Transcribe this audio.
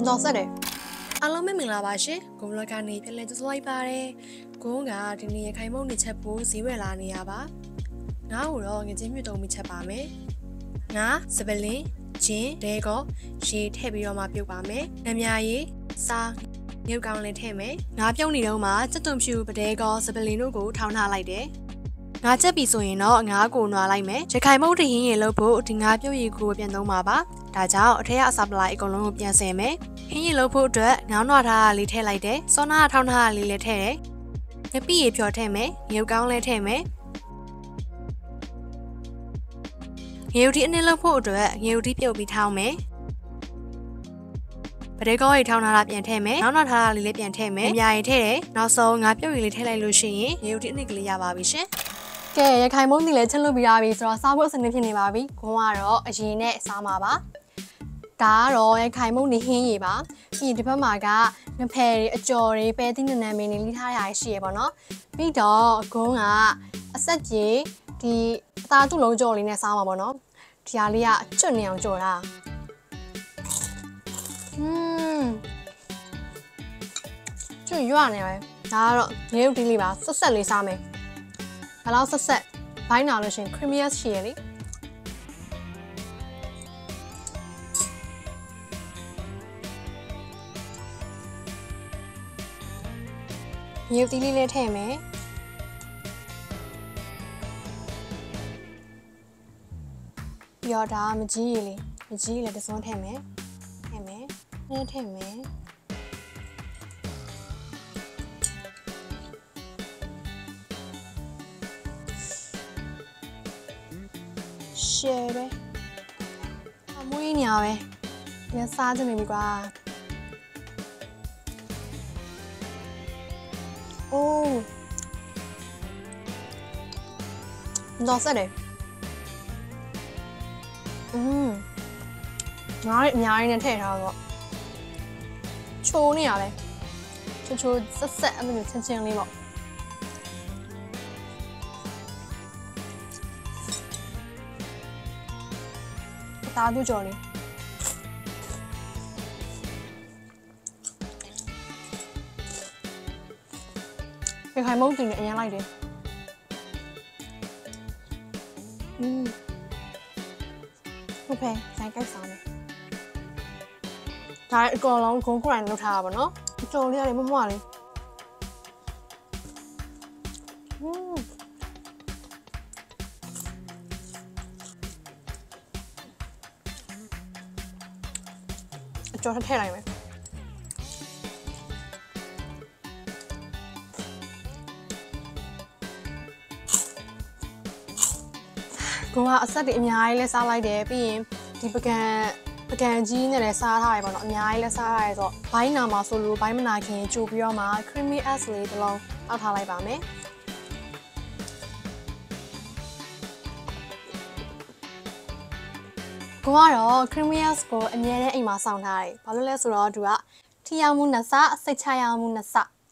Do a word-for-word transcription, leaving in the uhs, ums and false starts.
တော်ဆက်တယ်အားလုံးပဲမင်္ဂလာပါရှင်ဂုံလကနေပြန်လည်ကြိုဆိုလိုက်ပါတယ်ဂုံကဒီနေ့ခိုင်မုံနေချက်ဖို့ဈေးဝယ်လာနေရပါငါ့ကိုတော့ငချင်းမြင့်တုံမိချက်ပါမယ်ငါစပလင်းဂျင်းဒဲကောရေထည့်ပြီးတော့မှပြုတ်ပါမယ်နမြရီစားမြုပ်ကောင်းလေးထည့်မယ်ငါပြုတ်နေတော့မှစက်တုံဖြူပဒဲကောစပလင်းတို့ကိုထောင်းထားလိုက်တယ်ငါချက်ပြီဆိုရင်တော့ငါးကိုနွားလိုက်မယ်ရခိုင်မုတ်တဟင်းရေလုပ်ဖို့ဒီငါးပြုတ်ရီကိုပြန်သုံးပါပါဒါကြောင့်အထက်ကအစာပလိုက်အကုန်လုံးကိုပြန်ဆယ်မယ်ဟင်းရီလုပ်ဖို့အတွက်ငေါင်းနွားထားတာလေးထည့်လိုက်တယ်စောနာထောင်းထားတာလေးလည်းထည့်တယ်ငပိရေဖြော်ထည့်မယ်ငရုတ်ကောင်းလည်းထည့်မယ်ငရုတ်ဒီအနည်းလုပ်ဖို့အတွက်ငရုတ်ဒီပြုတ်ပြီးထောင်းမယ်ပဒဲကောရီထောင်းထားတာပြန်ထည့်မယ်ငေါင်းနွားထားတာလေးလည်းပြန်ထည့်မယ်အများကြီးထည့်တယ်နောက်ဆုံးငါးပြုတ်ရီလေးထည့်လိုက်လို့ရှိရင်ငရုတ်ဒီအနည်းကလေးရပါပြီရှင်ကဲရခိုင်မုန်းတီလည်းချက်လို့ပြီးရပြီဆိုတော့စားဖို့အဆင်သင့်ဖြစ်နေပါပြီ။ခွန်းကတော့အရင်နဲ့စားမှာပါ။ဒါကတော့ရခိုင်မုန်းတီဟင်းရည်ပါ။ပြီးဒီဘက်မှာကငဖယ်တွေအကြော်တွေပဲသီးနံနံမင်းတွေလိထားရရှိရပေါ့နော်။ပြီးတော့ခွန်းကအဆက်ကြီးဒီအသားတုလုံးကြော်လေးနဲ့စားမှာပေါ့နော်။ဒီဟာလေးကအကျွတ်နေအောင်ကြော်တာ။ဟွန်းကျွတ်ရွနေပဲ။ဒါကတော့ငရုတ်တီးလေးပါဆက်ဆက်လေးစားမယ်။ဘယ်လောက်ဆက်ဆက်ဘိုင်းနာလို့ရှင် creamiest ရှိရလေမြုပ်တီးလေးလေးထည့်မယ်ပြီးတော့ဒါမကြီးရည်လေးမကြီးရည်လေးတစ်စုံထည့်မယ်ထည့်မယ်နည်းထည့်မယ်ရှယ်ပဲအမွေးညာပဲညစားကြနေပြီကွာအိုးတော့ဆက်တယ်อืมငါ့အများကြီးနဲ့ထည့်ထားတော့ချိုးနေရပဲချိုးချိုးဆက်ဆက်အဲ့လိုမျိုးချင်းချင်းလေးပေါ့သားတို့ကြော်လေးရခိုင်မုန်းတင်နဲ့အရင်လိုက်တယ်อืมဟုတ်ပဲဆိုင်ကိုက်စားမယ်ဒါအကောင်လုံးဂုံးကိုယ်တိုင်လုပ်ထားတာပါနော်ကြော်လေးရတယ်မမွားလေးอืมကြော်ထည့်လိုက်မယ်ကိုကအဆက်တွေအများကြီးလဲစားလိုက်တယ်ပြီးရင်ဒီပကံပကံကြီးနဲ့လည်းစားထားရပေါ့နော်အများကြီးလဲစားထားရဆိုတော့ဘိုင်းနာမှာဆိုလို့ဘိုင်းမနာခင်ကြိုပြီးတော့မှ creamy s လေးတစ်လုံးတောက်ထားလိုက်ပါမယ်ကိုကတော့ creamiest ကိုအမြဲတမ်းအိမ်မှာစောင့်ထားတယ်။ဘာလို့လဲဆိုတော့သူကထီရောက်မှုနှစ်ဆစိတ်ချရမှုနှစ်ဆ